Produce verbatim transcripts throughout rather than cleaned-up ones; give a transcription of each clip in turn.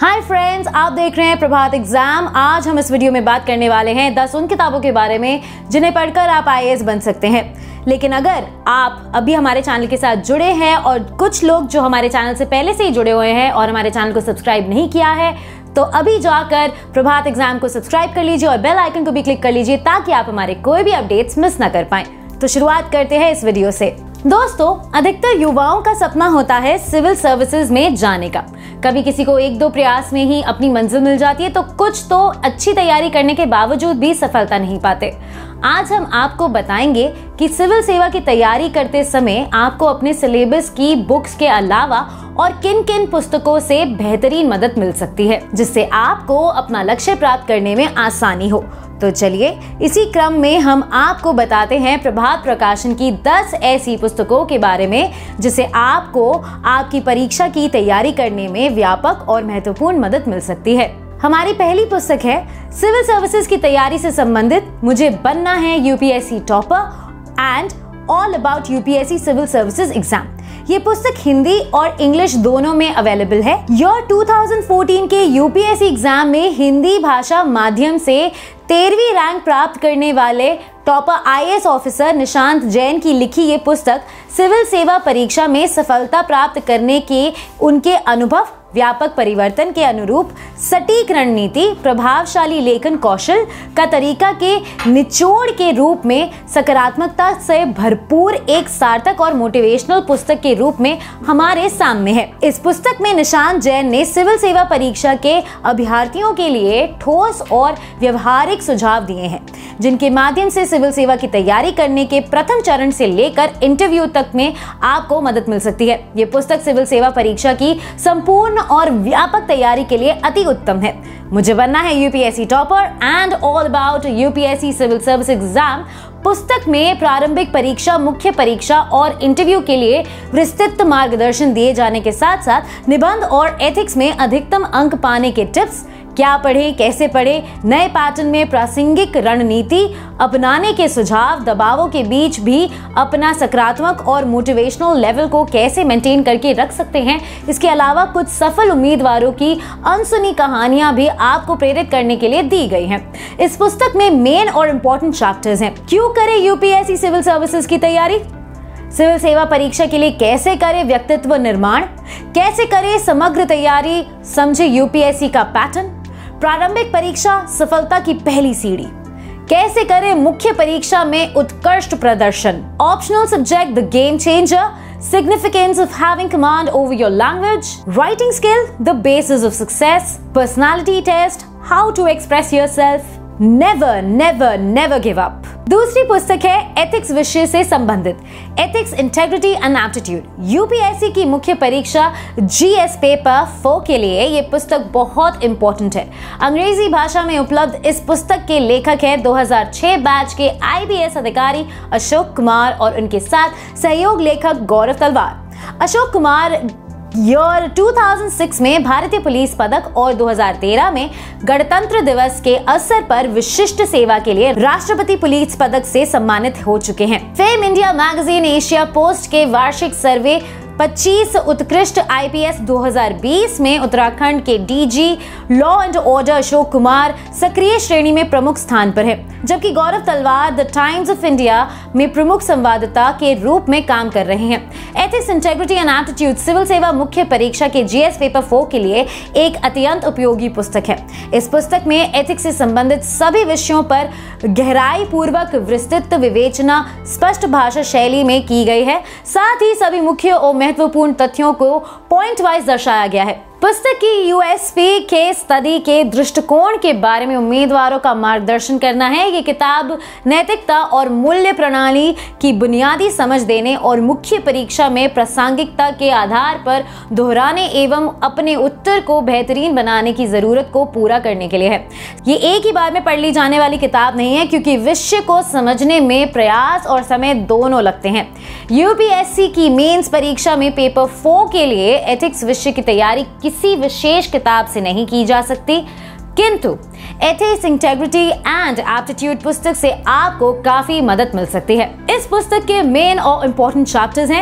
Hi friends, आप देख रहे हैं प्रभात एग्जाम। आज हम इस वीडियो में बात करने वाले हैं दस उन किताबों के बारे में जिन्हें पढ़कर आप आई ए एस बन सकते हैं। लेकिन अगर आप अभी हमारे चैनल के साथ जुड़े हैं और कुछ लोग जो हमारे चैनल से पहले से ही जुड़े हुए हैं और हमारे चैनल को सब्सक्राइब नहीं किया है, तो अभी जाकर प्रभात एग्जाम को सब्सक्राइब कर लीजिए और बेल आइकन को भी क्लिक कर लीजिए ताकि आप हमारे कोई भी अपडेट्स मिस ना कर पाएं। तो शुरुआत करते हैं इस वीडियो से। दोस्तों, अधिकतर युवाओं का सपना होता है सिविल सर्विसेज में जाने का। कभी किसी को एक दो प्रयास में ही अपनी मंजिल मिल जाती है, तो कुछ तो अच्छी तैयारी करने के बावजूद भी सफलता नहीं पाते। आज हम आपको बताएंगे कि सिविल सेवा की तैयारी करते समय आपको अपने सिलेबस की बुक्स के अलावा और किन किन पुस्तकों से बेहतरीन मदद मिल सकती है, जिससे आपको अपना लक्ष्य प्राप्त करने में आसानी हो। तो चलिए इसी क्रम में हम आपको बताते हैं प्रभात प्रकाशन की दस ऐसी पुस्तकों के बारे में जिससे आपको आपकी परीक्षा की तैयारी करने में व्यापक और महत्वपूर्ण मदद मिल सकती है। हमारी पहली पुस्तक है सिविल सर्विसेज की तैयारी से संबंधित मुझे बनना है U P S C topper and all about U P S C civil services exam. ये पुस्तक हिंदी और इंग्लिश दोनों में अवेलेबल है। ईयर दो हज़ार चौदह के U P S C exam में हिंदी भाषा माध्यम से तेरहवीं रैंक प्राप्त करने वाले topper I A S officer Nishant Jain की लिखी ये पुस्तक सिविल सेवा परीक्षा में सफलता प्राप्त करने के उनके अनुभव, व्यापक परिवर्तन के अनुरूप सटीक रणनीति, प्रभावशाली लेखन कौशल का तरीका के निचोड़ के रूप में सकारात्मकता से भरपूर एक सार्थक और मोटिवेशनल पुस्तक के रूप में हमारे सामने है। इस पुस्तक में निशांत जैन ने सिविल सेवा परीक्षा के अभ्यर्थियों के लिए ठोस और व्यवहारिक सुझाव दिए हैं, जिनके माध्यम से सिविल सेवा की तैयारी करने के प्रथम चरण से लेकर इंटरव्यू तक में आपको मदद मिल सकती है। ये पुस्तक सिविल सेवा परीक्षा की संपूर्ण और व्यापक तैयारी के लिए अति उत्तम है। मुझे बनना है U P S C topper and all about U P S C civil service exam पुस्तक में प्रारंभिक परीक्षा, मुख्य परीक्षा और इंटरव्यू के लिए विस्तृत मार्गदर्शन दिए जाने के साथ साथ निबंध और एथिक्स में अधिकतम अंक पाने के टिप्स, क्या पढ़ें, कैसे पढ़ें, नए पैटर्न में प्रासंगिक रणनीति अपनाने के सुझाव, दबावों के बीच भी अपना सकारात्मक और मोटिवेशनल लेवल को कैसे मेंटेन करके रख सकते हैं। इसके अलावा कुछ सफल उम्मीदवारों की अनसुनी कहानियां भी आपको प्रेरित करने के लिए दी गई हैं। इस पुस्तक में मेन और इम्पोर्टेंट चैप्टर्स हैं। क्यों करें U P S C civil services की तैयारी, सिविल सेवा परीक्षा के लिए कैसे करें व्यक्तित्व निर्माण, कैसे करें समग्र तैयारी, समझे यू पी एस सी का पैटर्न, प्रारंभिक परीक्षा सफलता की पहली सीढ़ी, कैसे करें मुख्य परीक्षा में उत्कृष्ट प्रदर्शन, optional subject the game changer, significance of having command over your language, writing skill the basis of success, personality test, how to express yourself, never never never give up। दूसरी पुस्तक है एथिक्स विषय से संबंधित ethics, integrity and aptitude. U P S C की मुख्य परीक्षा G S paper four के लिए ये पुस्तक बहुत इंपॉर्टेंट है। अंग्रेजी भाषा में उपलब्ध इस पुस्तक के लेखक हैं दो हज़ार छह बैच के आई बी एस अधिकारी अशोक कुमार और उनके साथ सहयोग लेखक गौरव तलवार। अशोक कुमार ईयर दो हज़ार छह में भारतीय पुलिस पदक और दो हज़ार तेरह में गणतंत्र दिवस के अवसर पर विशिष्ट सेवा के लिए राष्ट्रपति पुलिस पदक से सम्मानित हो चुके हैं। Fame India magazine Asia Post के वार्षिक सर्वे पच्चीस उत्कृष्ट आई पी एस दो हज़ार बीस में उत्तराखंड के D G law and order Ashok Kumar सक्रिय श्रेणी में प्रमुख स्थान पर है, जबकि गौरव तलवार द टाइम्स ऑफ इंडिया में प्रमुख संवाददाता के रूप में काम कर रहे हैं। Ethics, integrity and aptitude civil सेवा मुख्य परीक्षा के जी एस पेपर फोर के लिए एक अत्यंत उपयोगी पुस्तक है। इस पुस्तक में एथिक्स से संबंधित सभी विषयों पर गहराई पूर्वक विस्तृत विवेचना स्पष्ट भाषा शैली में की गई है। साथ ही सभी मुख्य और महत्वपूर्ण तथ्यों को पॉइंट वाइज दर्शाया गया है। पुस्तक की यू एस पी के स्टडी के दृष्टिकोण के बारे में उम्मीदवारों का मार्गदर्शन करना है। ये किताब नैतिकता और मूल्य प्रणाली की बुनियादी समझ देने और मुख्य परीक्षा में प्रासंगिकता के आधार पर दोहराने एवं अपने उत्तर को बेहतरीन बनाने की जरूरत को पूरा करने के लिए है। ये एक ही बार में पढ़ ली जाने वाली किताब नहीं है, क्योंकि विषय को समझने में प्रयास और समय दोनों लगते हैं। यू पी एस सी की मेंस परीक्षा में पेपर फोर के लिए एथिक्स विषय की तैयारी किसी विशेष किताब से नहीं की जा सकती, किंतु एथिक्स, इंटेग्रिटी एंड एप्टीट्यूड पुस्तक से आपको काफी मदद मिल सकती है। इस पुस्तक के मेन और इम्पोर्टेंट चैप्टर्स हैं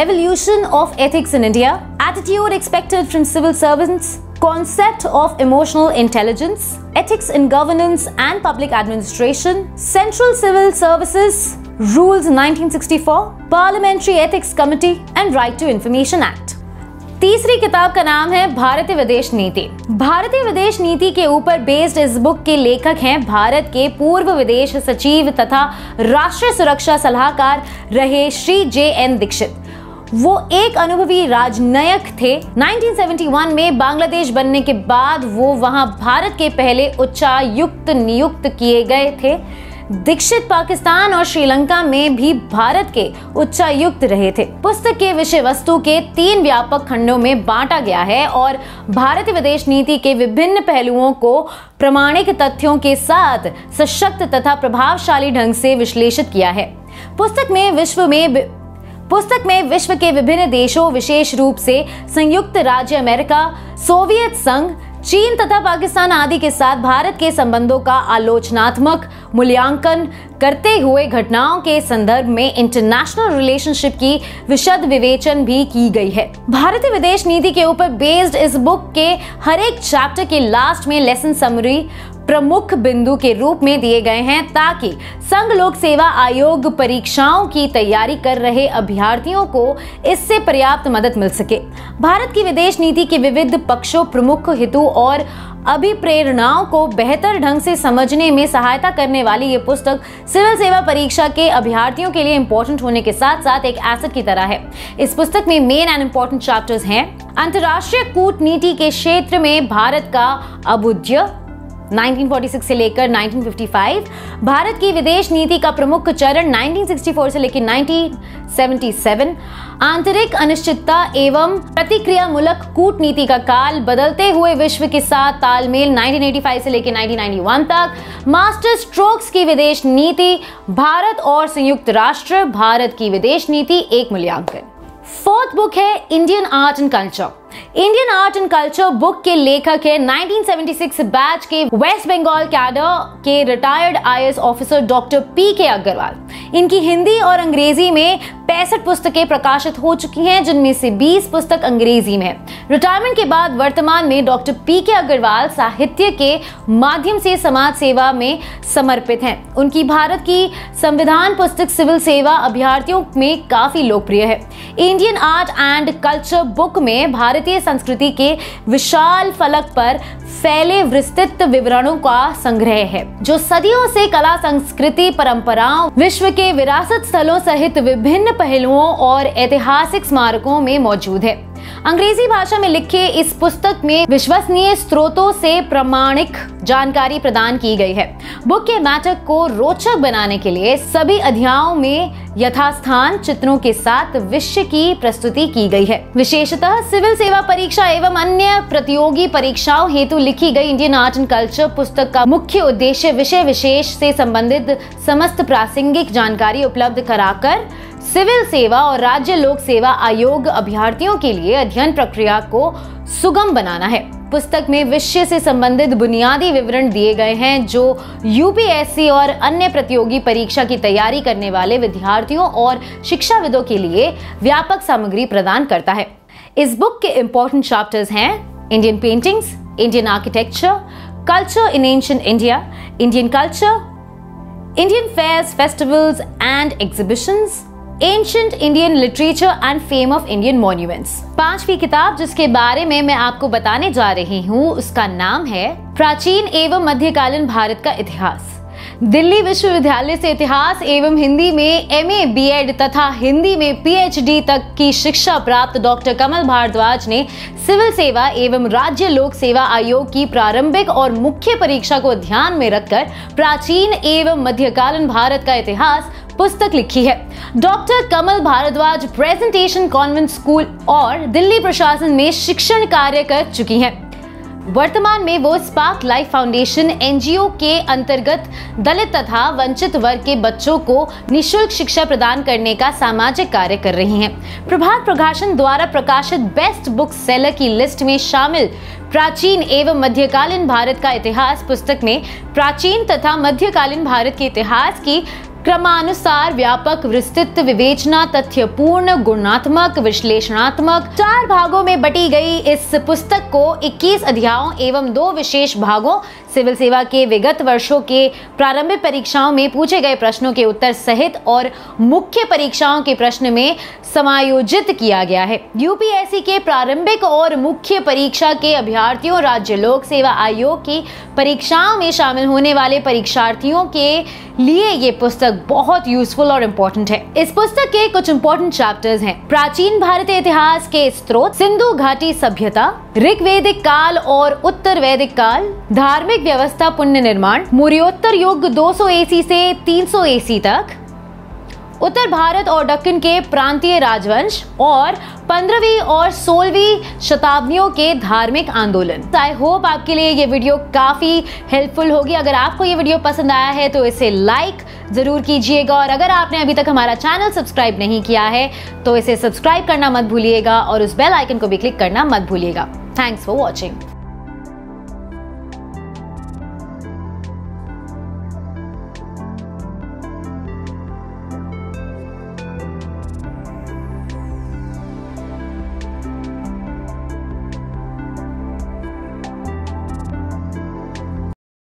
evolution of ethics in India, attitude expected from civil servants, concept of emotional intelligence, ethics in governance and public administration, Central Civil Services, Rules nineteen sixty-four, Parliamentary Ethics Committee and Right to Information Act। तीसरी किताब का नाम है भारतीय विदेश नीति। भारतीय विदेश नीति के ऊपर बेस्ड इस बुक के लेखक हैं भारत के पूर्व विदेश सचिव तथा राष्ट्रीय सुरक्षा सलाहकार रहे श्री जे एन दीक्षित। वो एक अनुभवी राजनयिक थे। उन्नीस सौ इकहत्तर में बांग्लादेश बनने के बाद वो वहां भारत के पहले उच्चायुक्त नियुक्त किए गए थे। दीक्षित पाकिस्तान और श्रीलंका में भी भारत के उच्चायुक्त रहे थे। पुस्तक के विषय वस्तु के तीन व्यापक खंडों में बांटा गया है और भारतीय विदेश नीति के विभिन्न पहलुओं को प्रामाणिक तथ्यों के साथ सशक्त तथा प्रभावशाली ढंग से विश्लेषित किया है। पुस्तक में विश्व में पुस्तक में विश्व के विभिन्न देशों, विशेष रूप से संयुक्त राज्य अमेरिका, सोवियत संघ, चीन तथा पाकिस्तान आदि के साथ भारत के संबंधों का आलोचनात्मक मूल्यांकन करते हुए घटनाओं के संदर्भ में इंटरनेशनल रिलेशनशिप की विशद विवेचन भी की गई है। भारतीय विदेश नीति के ऊपर बेस्ड इस बुक के हर एक चैप्टर के लास्ट में लेसन समरी प्रमुख बिंदु के रूप में दिए गए हैं ताकि संघ लोक सेवा आयोग परीक्षाओं की तैयारी कर रहे अभ्यर्थियों को इससे पर्याप्त मदद मिल सके। भारत की विदेश नीति के विविध पक्षों, प्रमुख हेतु और अभिप्रेरणाओं को बेहतर ढंग से समझने में सहायता करने वाली ये पुस्तक सिविल सेवा परीक्षा के अभ्यर्थियों के लिए इंपॉर्टेंट होने के साथ साथ एक एसेट की तरह है। इस पुस्तक में मेन एंड इंपॉर्टेंट चैप्टर्स हैं अंतर्राष्ट्रीय कूटनीति के क्षेत्र में भारत का अभ्युदय उन्नीस सौ छियालीस से लेकर उन्नीस सौ पचपन, भारत की विदेश नीति का प्रमुख चरण उन्नीस सौ चौंसठ से लेकर उन्नीस सौ सतहत्तर, आंतरिक अनिश्चितता एवं प्रतिक्रियामूलक कूटनीति का काल, बदलते हुए विश्व के साथ तालमेल उन्नीस सौ पचासी से लेकर उन्नीस सौ इक्यानवे तक, मास्टर स्ट्रोक्स की विदेश नीति, भारत और संयुक्त राष्ट्र, भारत की विदेश नीति एक मूल्यांकन। फोर्थ बुक है Indian art and culture. Indian art and culture book के लेखक है उन्नीस सौ छिहत्तर बैच के वेस्ट बंगाल कैडर के retired I A S officer doctor P K Agrawal. इनकी हिंदी और अंग्रेजी में पैंसठ पुस्तकें प्रकाशित हो चुकी हैं, जिनमें से बीस पुस्तक अंग्रेजी में है। रिटायरमेंट के बाद वर्तमान में डॉक्टर पी के अग्रवाल साहित्य के माध्यम से समाज सेवा में समर्पित हैं। उनकी भारत की संविधान पुस्तक सिविल सेवा अभ्यर्थियों में काफी लोकप्रिय है। Indian art and culture book में भारतीय संस्कृति के विशाल फलक पर फैले विस्तृत विवरणों का संग्रह है, जो सदियों से कला, संस्कृति, परंपराओं, विश्व के विरासत स्थलों सहित विभिन्न पहलुओं और ऐतिहासिक स्मारकों में मौजूद है। अंग्रेजी भाषा में लिखे इस पुस्तक में विश्वसनीय स्रोतों से प्रामाणिक जानकारी प्रदान की गई है। बुक के मैटर को रोचक बनाने के लिए सभी अध्यायों में यथास्थान चित्रों के साथ विषय की प्रस्तुति की गई है। विशेषतः सिविल सेवा परीक्षा एवं अन्य प्रतियोगी परीक्षाओं हेतु लिखी गई इंडियन आर्ट एंड कल्चर पुस्तक का मुख्य उद्देश्य विषय विशेष से संबंधित समस्त प्रासंगिक जानकारी उपलब्ध कराकर सिविल सेवा और राज्य लोक सेवा आयोग अभ्यर्थियों के लिए अध्ययन प्रक्रिया को सुगम बनाना है। पुस्तक में विषय से संबंधित बुनियादी विवरण दिए गए हैं, जो यू पी एस सी और अन्य प्रतियोगी परीक्षा की तैयारी करने वाले विद्यार्थियों और शिक्षाविदों के लिए व्यापक सामग्री प्रदान करता है। इस बुक के इंपॉर्टेंट चैप्टर्स हैं Indian paintings, Indian architecture, culture in ancient India, Indian culture, Indian fairs, festivals and exhibitions, ancient Indian literature and fame of Indian monuments. पांचवी किताब जिसके बारे में मैं आपको बताने जा रही हूँ उसका नाम है प्राचीन एवं मध्यकालीन भारत का इतिहास। दिल्ली विश्वविद्यालय से इतिहास एवं हिंदी में एम ए, बी एड तथा हिंदी में पी एच डी तक की शिक्षा प्राप्त डॉक्टर कमल भारद्वाज ने सिविल सेवा एवं राज्य लोक सेवा आयोग की प्रारंभिक और मुख्य परीक्षा को ध्यान में रखकर प्राचीन एवं मध्यकालीन भारत का इतिहास पुस्तक लिखी है। Doctor Kamal Bhardwaj Presentation Convent School और दिल्ली प्रशासन में शिक्षण कार्य कर चुकी हैं। वर्तमान में वो Spark Life Foundation N G O के अंतर्गत दलित तथा वंचित वर्ग के बच्चों को निःशुल्क शिक्षा प्रदान करने का सामाजिक कार्य कर रही हैं। प्रभात प्रकाशन द्वारा प्रकाशित बेस्ट बुक सेलर की लिस्ट में शामिल प्राचीन एवं मध्यकालीन भारत का इतिहास पुस्तक में प्राचीन तथा मध्यकालीन भारत के इतिहास की क्रमानुसार, व्यापक, विस्तृत, विवेचना, तथ्यपूर्ण, गुणात्मक, विश्लेषणात्मक चार भागों में बटी गई इस पुस्तक को इक्कीस अध्यायों एवं दो विशेष भागों सिविल सेवा के विगत वर्षों के प्रारंभिक परीक्षाओं में पूछे गए प्रश्नों के उत्तर सहित और मुख्य परीक्षाओं के प्रश्न में समायोजित किया गया है। यूपीएससी के प्रारंभिक और मुख्य परीक्षा के अभ्यर्थियों, राज्य लोक सेवा आयोग की परीक्षाओं में शामिल होने वाले परीक्षार्थियों के लिए ये पुस्तक बहुत यूजफुल और इम्पोर्टेंट है। इस पुस्तक के कुछ इम्पोर्टेंट चैप्टर्स हैं: प्राचीन भारतीय इतिहास के स्रोत, सिंधु घाटी सभ्यता, ऋग्वैदिक काल और उत्तर वैदिक काल, धार्मिक व्यवस्था, पुण्य निर्माण, मौर्योत्तर युग दो सौ ईस्वी से तीन सौ ईस्वी तक, उत्तर भारत और दक्कन के प्रांतीय राजवंश और पंद्रहवीं और सोलहवीं शताब्दियों के धार्मिक आंदोलन। आई होप आपके लिए ये वीडियो काफी हेल्पफुल होगी। अगर आपको ये वीडियो पसंद आया है तो इसे लाइक जरूर कीजिएगा, और अगर आपने अभी तक हमारा चैनल सब्सक्राइब नहीं किया है तो इसे सब्सक्राइब करना मत भूलिएगा और उस बेल आइकन को भी क्लिक करना मत भूलिएगा। Thanks for watching.